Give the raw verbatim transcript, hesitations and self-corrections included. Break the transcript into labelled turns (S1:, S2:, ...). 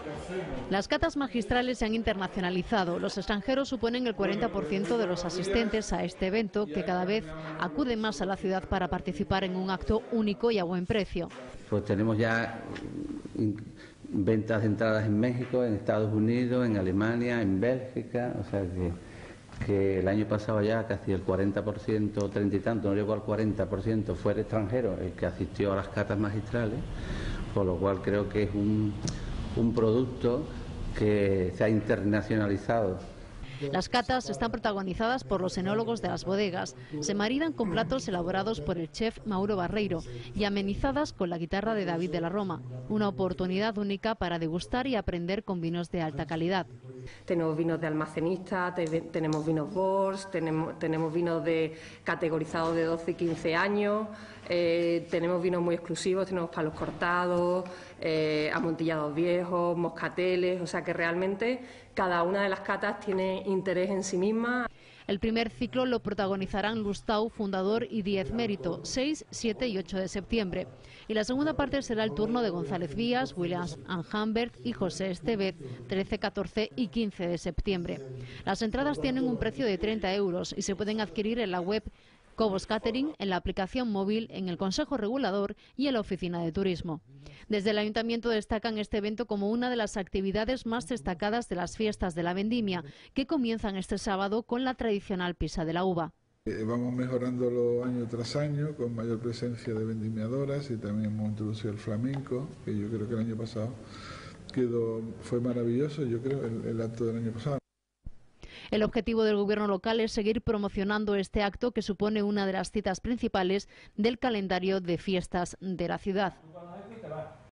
S1: Las catas magistrales se han internacionalizado. Los extranjeros suponen el cuarenta por ciento de los asistentes a este evento, que cada vez acuden más a la ciudad para participar en un acto único y a buen precio.
S2: Pues tenemos ya ventas de entradas en México, en Estados Unidos, en Alemania, en Bélgica, o sea que, que el año pasado ya casi el cuarenta por ciento, treinta y tanto, no llegó al cuarenta por ciento, fue el extranjero el que asistió a las catas magistrales, por lo cual creo que es un, un producto que se ha internacionalizado.
S1: Las catas están protagonizadas por los enólogos de las bodegas. Se maridan con platos elaborados por el chef Mauro Barreiro y amenizadas con la guitarra de David de la Roma. Una oportunidad única para degustar y aprender con vinos de alta calidad.
S3: Tenemos vinos de almacenista, te, tenemos vinos Bols, tenemos, tenemos vinos de categorizados de doce y quince años, eh, tenemos vinos muy exclusivos, tenemos palos cortados, eh, amontillados viejos, moscateles, o sea que realmente cada una de las catas tiene interés en sí misma.
S1: El primer ciclo lo protagonizarán Lustau, fundador, y Diez Mérito, seis, siete y ocho de septiembre. Y la segunda parte será el turno de González Vías, Williams and Humbert y José Estevez, trece, catorce y quince de septiembre. Las entradas tienen un precio de treinta euros y se pueden adquirir en la web Cobos Catering, en la aplicación móvil, en el Consejo Regulador y en la Oficina de Turismo. Desde el Ayuntamiento destacan este evento como una de las actividades más destacadas de las fiestas de la vendimia, que comienzan este sábado con la tradicional pisa de la uva.
S4: Vamos mejorándolo año tras año con mayor presencia de vendimiadoras y también hemos introducido el flamenco, que yo creo que el año pasado quedó, fue maravilloso, yo creo, el, el acto del año pasado.
S1: El objetivo del Gobierno local es seguir promocionando este acto, que supone una de las citas principales del calendario de fiestas de la ciudad.